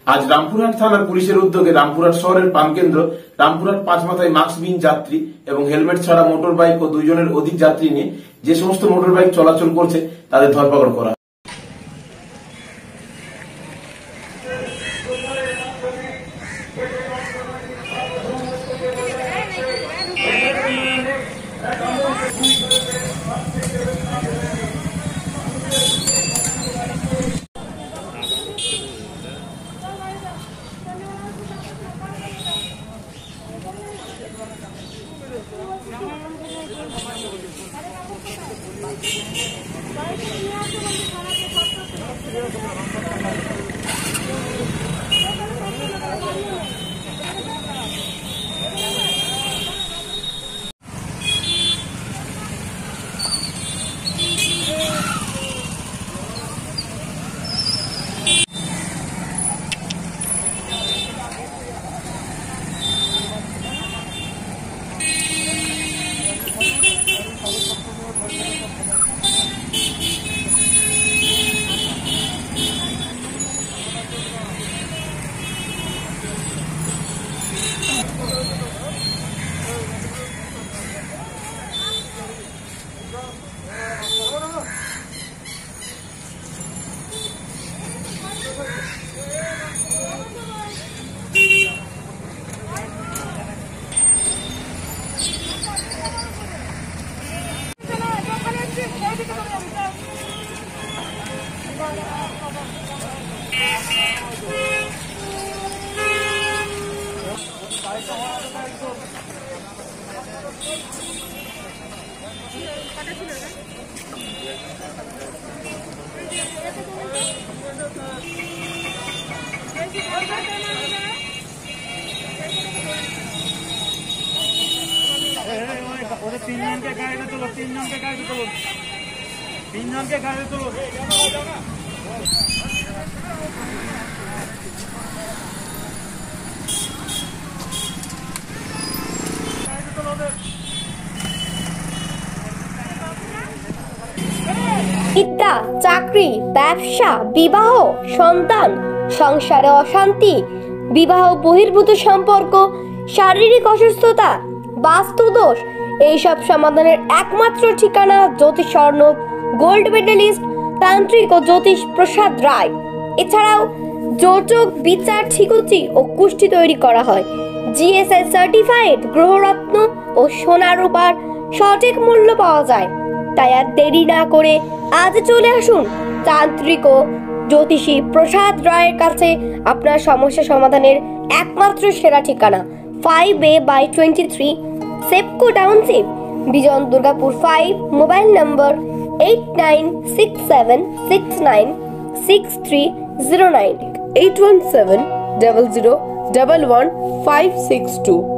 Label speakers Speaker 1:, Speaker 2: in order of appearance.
Speaker 1: আজ রামপুরহাট থানার পুলিশের উদ্যোগে রামপুরহাট শহরের প্রাণকেন্দ্র রামপুরহাট পাঁচ মাথায় মাস্কবিহীন যাত্রী এবং হেলমেট ছাড়া মোটর বাইক ও 2 জনের অধিক যাত্রী নিয়ে যে সমস্ত মোটর বাইক চলাচল করছে তাদের ধরপাকড় করা।
Speaker 2: तीन जन के गाड़ी चलो, तीन जन के गाड़ी चलो, तीन जन के गाड़ी चलो।
Speaker 3: বিদ্যা, চাকরি, ব্যবসা, বিবাহ, সন্তান, সংসারে অশান্তি, বিবাহ বহির্ভূত সম্পর্ক, শারীরিক অসুস্থতা, বাস্তুদোষ, এইসব সমাধানের একমাত্র ঠিকানা জ্যোতিষ অর্ণব গোল্ড মেডেলিস্ট তান্ত্রিক ও জ্যোতিষ প্রসাদ রায়। এছাড়াও যোজক, বিচার, ঠিকুচি ও কুষ্টি তৈরি করা হয়। জিএসআই সার্টিফাইড গ্রহরত্ন ও সোনা রূপার সঠিক মূল্য পাওয়া যায়। তাই আর দেরি না করে আজ চলে আসুন তান্ত্রিক ও জ্যোতিষী প্রসাদ রায়ের কাছে। আপনার সমস্যা সমাধানের একমাত্র সেরা ঠিকানা 5A/23 সেপকো টাউনশিপ, বিজন দুর্গাপুর 5, মোবাইল নম্বর 8967696309 81700111562।